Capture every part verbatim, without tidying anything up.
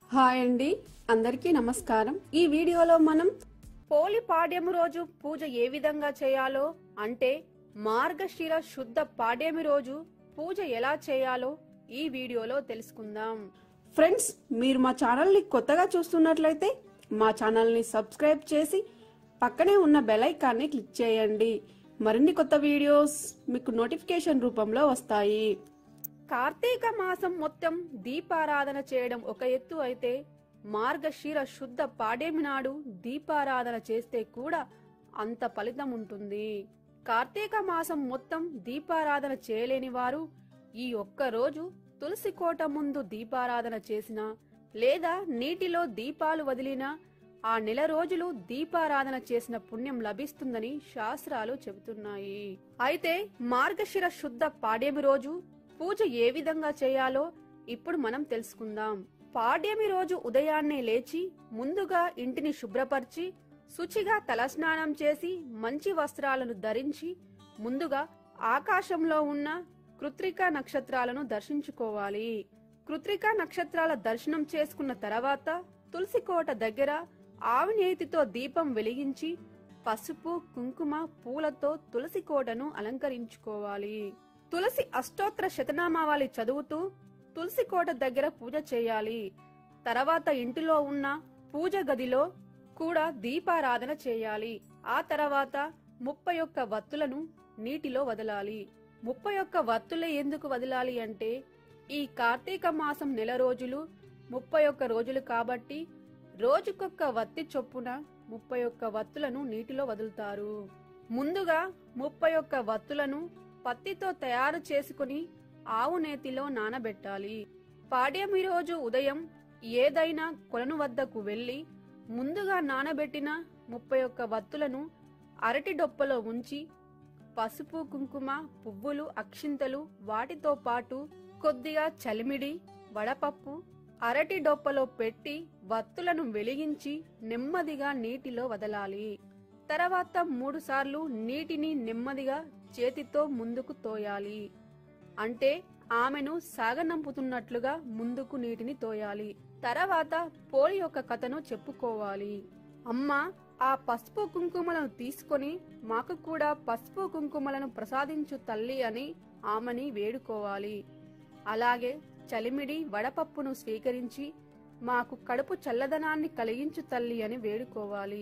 Hi అండి, అందరికీ నమస్కారం. ఈ వీడియోలో మనం పోలి పాడ్యమి రోజు పూజ ఏ విధంగా చేయాలో, అంటే మార్గశిర శుద్ధ పాడ్యమి రోజు పూజ ఎలా చేయాలో ఈ వీడియోలో తెలుసుకుందాం. ఫ్రెండ్స్, మీరు మా ఛానల్ని కొత్తగా చూస్తున్నట్లయితే మా ఛానల్ని సబ్స్క్రైబ్ చేసి పక్కనే ఉన్న బెల్ ఐకాన్ని క్లిక్ చేయండి. మరిన్ని కొత్త వీడియోస్ మీకు నోటిఫికేషన్ రూపంలో వస్తాయి. కార్తీక మాసం మొత్తం దీపారాధన చేయడం ఒక ఎత్తు అయితే, మార్గశిర శుద్ధ పాడ్యమి నాడు దీపారాధన చేస్తే కూడా అంత ఫలితం ఉంటుంది. కార్తీక మాసం మొత్తం దీపారాధన చేయలేని వారు ఈ ఒక్క రోజు తులసి కోట ముందు దీపారాధన చేసినా, లేదా నీటిలో దీపాలు వదిలినా ఆ నెల రోజులు దీపారాధన చేసిన పుణ్యం లభిస్తుందని శాస్త్రాలు చెబుతున్నాయి. అయితే మార్గశిర శుద్ధ పాడ్యమి రోజు పూజ ఏ విధంగా చేయాలో ఇప్పుడు మనం తెలుసుకుందాం. పాడ్యమి రోజు ఉదయాన్నే లేచి ముందుగా ఇంటిని శుభ్రపరిచి శుచిగా తలస్నానం చేసి మంచి వస్త్రాలను ధరించి ముందుగా ఆకాశంలో ఉన్న కృత్రిక నక్షత్రాలను దర్శించుకోవాలి. కృత్రిక నక్షత్రాల దర్శనం చేసుకున్న తర్వాత తులసి కోట దగ్గర ఆవు నేతితో దీపం వెలిగించి పసుపు కుంకుమ పూలతో తులసి కోటను అలంకరించుకోవాలి. తులసి అష్టోత్తర శతనామావళి చదువుతూ తులసి కోట దగ్గర పూజ చేయాలి. తర్వాత ఇంటిలో ఉన్న పూజ గదిలో కూడా దీపారాధన చేయాలి. ఆ తర్వాత ముప్పై ఒక్క వత్తులను నీటిలో వదలాలి. ముప్పై ఒక్క వత్తులే ఎందుకు వదలాలి అంటే, ఈ కార్తీక మాసం నెల రోజులు ముప్పై ఒక్క రోజులు కాబట్టి రోజుకొక్క వత్తి చొప్పున ముప్పై ఒక్క వత్తులను నీటిలో వదులుతారు. ముందుగా ముప్పై ఒక్క వత్తులను పత్తితో తయారు చేసుకుని ఆవు నేతిలో నానబెట్టాలి. పాడ్యమి రోజు ఉదయం ఏదైనా కొలను వద్దకు వెళ్లి ముందుగా నానబెట్టిన ముప్పై ఒక్క వత్తులను అరటి డొప్పలో ఉంచి పసుపు కుంకుమ పువ్వులు అక్షింతలు వాటితో పాటు కొద్దిగా చలిమిడి వడపప్పు అరటి డొప్పలో పెట్టి వత్తులను వెలిగించి నెమ్మదిగా నీటిలో వదలాలి. తర్వాత మూడు సార్లు నీటిని నెమ్మదిగా చేతితో ముందుకు తోయాలి. అంటే ఆమెను సాగనంపుతున్నట్లుగా ముందుకు నీటిని తోయాలి. తర్వాత పోలి యొక్క కథను చెప్పుకోవాలి. అమ్మ, ఆ పసుపు కుంకుమలను తీసుకొని మాకు కూడా పసుపు కుంకుమలను ప్రసాదించు తల్లి అని ఆమెని వేడుకోవాలి. అలాగే చలిమిడి వడపప్పును స్వీకరించి మాకు కడుపు చల్లదనాన్ని కలిగించు తల్లి అని వేడుకోవాలి.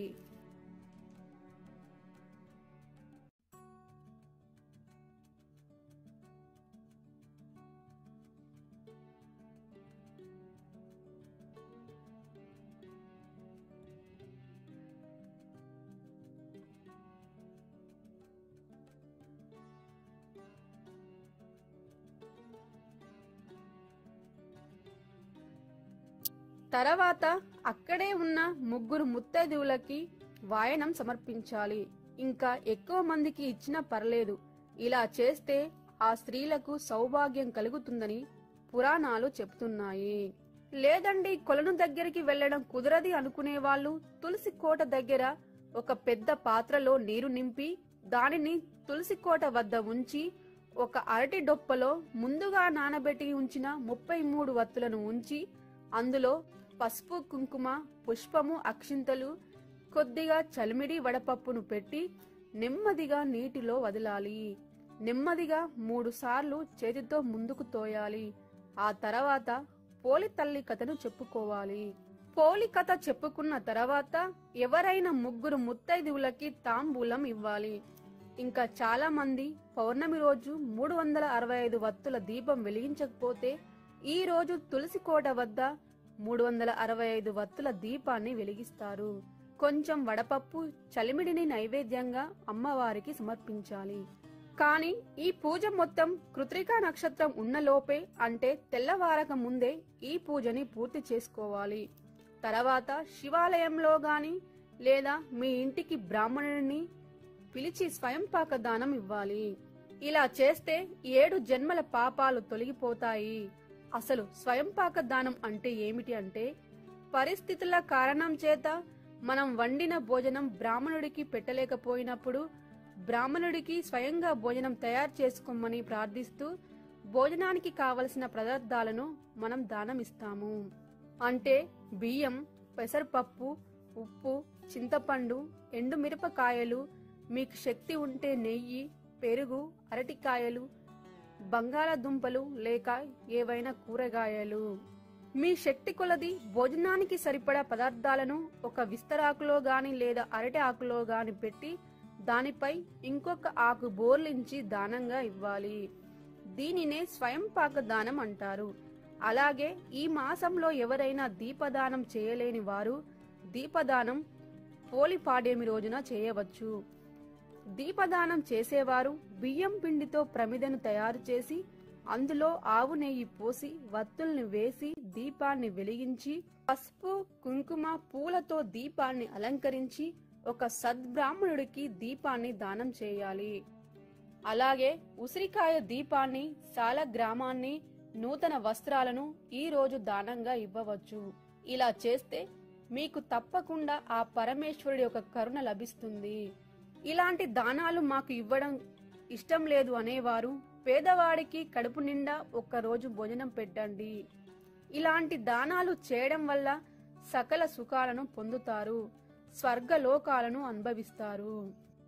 తర్వాత అక్కడే ఉన్న ముగ్గురు ముత్తైదువులకి వాయనం సమర్పించాలి. ఇంకా ఎక్కువ మందికి ఇచ్చినా పర్లేదు. ఇలా చేస్తే ఆ స్త్రీలకు సౌభాగ్యం కలుగుతుందని పురాణాలు చెప్తున్నాయి. లేదండి, కొలను దగ్గరికి వెళ్లడం కుదరది అనుకునే వాళ్ళు తులసి కోట దగ్గర ఒక పెద్ద పాత్రలో నీరు నింపి దానిని తులసి కోట వద్ద ఉంచి ఒక అరటి డొప్పలో ముందుగా నానబెట్టి ఉంచిన ముప్పై మూడు వత్తులను ఉంచి అందులో పసుపు కుంకుమ పుష్పము అక్షింతలు కొద్దిగా చలిమిడి వడపప్పును పెట్టి నెమ్మదిగా నీటిలో వదలాలి. నెమ్మదిగా మూడు సార్లు చేతితో ముందుకు తోయాలి. ఆ తర్వాత పోలి తల్లి కథను చెప్పుకోవాలి. పోలి కథ చెప్పుకున్న తర్వాత ఎవరైనా ముగ్గురు ముత్తైదువులకి తాంబూలం ఇవ్వాలి. ఇంకా చాలా మంది పౌర్ణమి రోజు మూడు వందల అరవై ఐదు వత్తుల దీపం వెలిగించకపోతే ఈ రోజు తులసి కోట వద్ద మూడు వందల అరవై ఐదు వత్తుల దీపాన్ని వెలిగిస్తారు. కొంచెం వడపప్పు చలిమిడిని నైవేద్యంగా అమ్మవారికి సమర్పించాలి. కాని ఈ పూజ మొత్తం కృత్రికా నక్షత్రం ఉన్నలోపే, అంటే తెల్లవారక ముందే ఈ పూజని పూర్తి చేసుకోవాలి. తర్వాత శివాలయంలో గాని లేదా మీ ఇంటికి బ్రాహ్మణుడిని పిలిచి స్వయంపాక దానం ఇవ్వాలి. ఇలా చేస్తే ఏడు జన్మల పాపాలు తొలగిపోతాయి. అసలు స్వయంపాక దానం అంటే ఏమిటి అంటే, పరిస్థితుల కారణం చేత మనం వండిన భోజనం బ్రాహ్మణుడికి పెట్టలేకపోయినప్పుడు బ్రాహ్మణుడికి స్వయంగా భోజనం తయారు చేసుకోమని ప్రార్థిస్తూ భోజనానికి కావలసిన పదార్థాలను మనం దానమిస్తాము. అంటే బియ్యం, పెసరపప్పు, ఉప్పు, చింతపండు, ఎండుమిరపకాయలు, మీకు శక్తి ఉంటే నెయ్యి, పెరుగు, అరటికాయలు, బంగాళదుంపలు లేక ఏవైనా కూరగాయలు. మీ శక్తి కొలది భోజనానికి సరిపడా పదార్థాలను ఒక విస్తరాకులో గాని లేదా అరటి ఆకులో గాని పెట్టి దానిపై ఇంకొక ఆకు బోర్లించి దానంగా ఇవ్వాలి. దీనినే స్వయం పాక దానం అంటారు. అలాగే ఈ మాసంలో ఎవరైనా దీపదానం చేయలేని వారు దీపదానం పోలి పాడ్యమి రోజున చేయవచ్చు. దీపదానం చేసేవారు బియ్యం పిండితో ప్రమిదను తయారు చేసి అందులో ఆవు నెయ్యి పోసి వత్తుల్ని వేసి దీపాన్ని వెలిగించి పసుపు, కుంకుమ, పూలతో దీపాన్ని అలంకరించి ఒక సద్బ్రాహ్మణుడికి దీపాన్ని దానం చేయాలి. అలాగే ఉసిరికాయ దీపాన్ని, సాల గ్రామాన్ని, నూతన వస్త్రాలను ఈ రోజు దానంగా ఇవ్వవచ్చు. ఇలా చేస్తే మీకు తప్పకుండా ఆ పరమేశ్వరుడి యొక్క కరుణ లభిస్తుంది. ఇలాంటి దానాలు మాకు ఇవ్వడం ఇష్టం లేదు అనేవారు పేదవాడికి కడుపు నిండా ఒక్క రోజు భోజనం పెట్టండి. ఇలాంటి దానాలు చేయడం వల్ల సకల సుఖాలను పొందుతారు, స్వర్గలోకాలను అనుభవిస్తారు.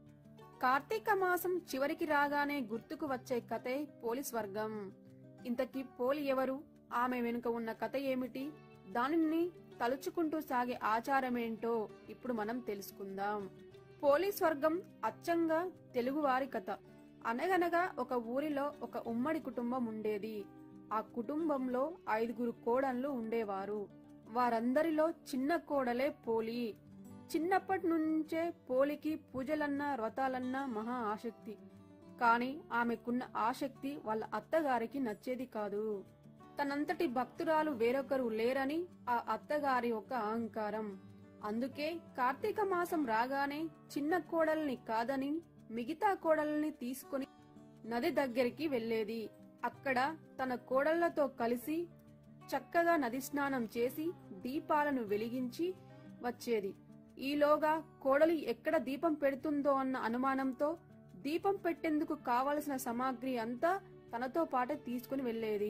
కార్తీక మాసం చివరికి రాగానే గుర్తుకు వచ్చే కథే పోలి స్వర్గం. ఇంతకీ పోలి ఎవరు, ఆమె వెనుక ఉన్న కథ ఏమిటి, దానిని తలుచుకుంటూ సాగే ఆచారమేంటో ఇప్పుడు మనం తెలుసుకుందాం. పోలి స్వర్గం అచ్చంగా తెలుగువారి కథ. అనగనగా ఒక ఊరిలో ఒక ఉమ్మడి కుటుంబం ఉండేది. ఆ కుటుంబంలో ఐదుగురు కోడళ్ళు ఉండేవారు. వారందరిలో చిన్న కోడలే పోలి. చిన్నప్పటి నుంచే పోలికి పూజలన్నా వ్రతాలన్నా మహా ఆసక్తి. కాని ఆమెకున్న ఆసక్తి వాళ్ళ అత్తగారికి నచ్చేది కాదు. తనంతటి భక్తురాలు వేరొకరు లేరని ఆ అత్తగారి యొక్క అహంకారం. అందుకే కార్తీక మాసం రాగానే చిన్న కోడల్ని కాదని మిగతా కోడల్ని తీసుకుని నది దగ్గరికి వెళ్లేది. అక్కడ తన కోడళ్లతో కలిసి చక్కగా నది స్నానం చేసి దీపాలను వెలిగించి వచ్చేది. ఈలోగా కోడలి ఎక్కడ దీపం పెడుతుందో అన్న అనుమానంతో దీపం పెట్టేందుకు కావలసిన సామాగ్రి అంతా తనతో పాటు తీసుకుని వెళ్లేది.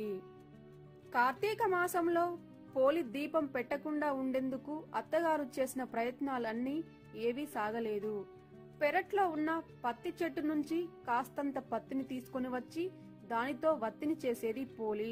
కార్తీక మాసంలో పోలి దీపం పెట్టకుండా ఉండేందుకు అత్తగారు చేసిన ప్రయత్నాలన్నీ ఏవీ సాగలేదు. పెరట్లో ఉన్న పత్తి చెట్టు నుంచి కాస్తంత పత్తిని తీసుకుని వచ్చి దానితో వత్తిని చేసేది పోలి.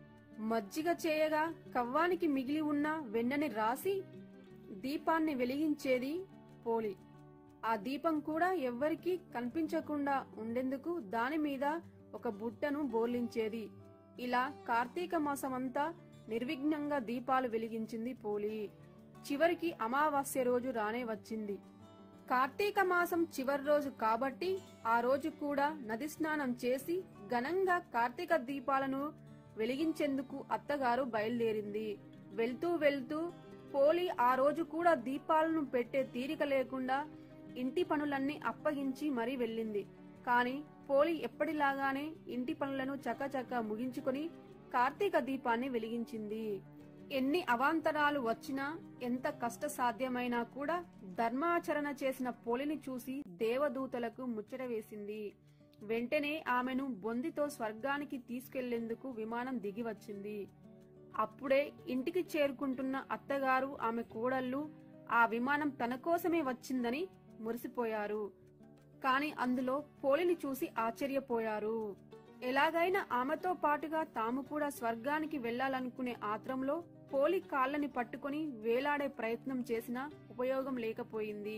మజ్జిగ చేయగా కవ్వానికి మిగిలి ఉన్న వెన్నని రాసి దీపాన్ని వెలిగించేది పోలి. ఆ దీపం కూడా ఎవ్వరికీ కనిపించకుండా ఉండేందుకు దాని మీద ఒక బుట్టను బోర్లించేది. ఇలా కార్తీక మాసమంతా నిర్విఘ్నంగా దీపాలు వెలిగించింది పోలి. చివరికి అమావాస్య రోజు రానే వచ్చింది. కార్తీక మాసం చివరి రోజు కాబట్టి ఆ రోజు కూడా నది స్నానం చేసి ఘనంగా కార్తీక దీపాలను వెలిగించేందుకు అత్తగారు బయలుదేరింది. వెళ్తూ వెళ్తూ పోలి ఆ రోజు కూడా దీపాలను పెట్టే తీరిక లేకుండా ఇంటి పనులన్నీ అప్పగించి మరీ వెళ్ళింది. కాని పోలి ఎప్పటిలాగానే ఇంటి పనులను చకచక ముగించుకొని కార్తీక దీపాన్ని వెలిగించింది. ఎన్ని అవాంతరాలు వచ్చినా, ఎంత కష్ట సాధ్యమైనా కూడా ధర్మాచరణ చేసిన పోలిని చూసి దేవదూతలకు ముచ్చట వేసింది. వెంటనే ఆమెను బొందితో స్వర్గానికి తీసుకెళ్లేందుకు విమానం దిగి వచ్చింది. అప్పుడే ఇంటికి చేరుకుంటున్న అత్తగారు, ఆమె కోడళ్ళు ఆ విమానం తన కోసమే వచ్చిందని మురిసిపోయారు. కాని అందులో పోలిని చూసి ఆశ్చర్యపోయారు. ఎలాగైనా ఆమెతో పాటుగా తాము కూడా స్వర్గానికి వెళ్లాలనుకునే ఆత్రంలో పోలి కాళ్ళని పట్టుకుని వేలాడే ప్రయత్నం చేసినా ఉపయోగం లేకపోయింది.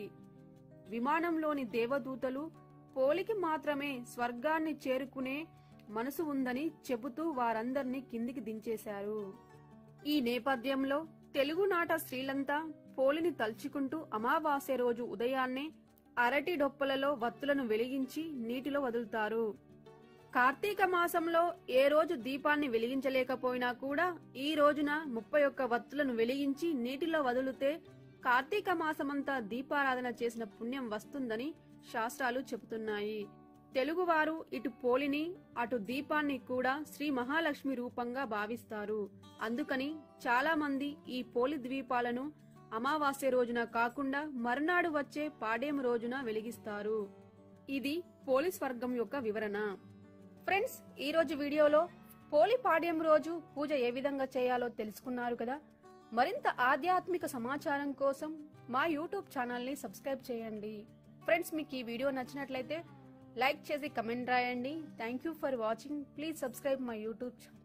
విమానంలోని దేవదూతలు పోలికి మాత్రమే స్వర్గాన్ని చేరుకునే మనసు ఉందని చెబుతూ వారందర్నీ కిందికి దించేశారు. ఈ నేపథ్యంలో తెలుగునాట స్త్రీలంతా పోలిని తలుచుకుంటూ అమావాస్య రోజు ఉదయాన్నే అరటి డొప్పలలో వత్తులను వెలిగించి నీటిలో వదులుతారు. కార్తీక మాసంలో ఏ రోజు దీపాన్ని వెలిగించలేకపోయినా కూడా ఈ రోజున ముప్పై ఒక్క వత్తులను వెలిగించి నీటిలో వదిలితే కార్తీక మాసమంతా దీపారాధన చేసిన పుణ్యం వస్తుందని శాస్త్రాలు చెబుతున్నాయి. తెలుగువారు ఇటు పోలిని అటు దీపాన్ని కూడా శ్రీ మహాలక్ష్మి రూపంగా భావిస్తారు. అందుకని చాలా మంది ఈ పోలి ద్వీపాలను అమావాస్య రోజున కాకుండా మరునాడు వచ్చే పాడ్యమి రోజున వెలిగిస్తారు. ఇది పోలి స్వర్గం యొక్క వివరణ. ఫ్రెండ్స్, ఈ రోజు వీడియోలో పోలి పాడ్యం రోజు పూజ ఏ విధంగా చేయాలో తెలుసుకున్నారు కదా. మరింత ఆధ్యాత్మిక సమాచారం కోసం మా యూట్యూబ్ ఛానల్ని సబ్స్క్రైబ్ చేయండి. ఫ్రెండ్స్, మీకు ఈ వీడియో నచ్చినట్లయితే లైక్ చేసి కమెంట్ రాయండి. Thank you for watching. Please subscribe my YouTube channel.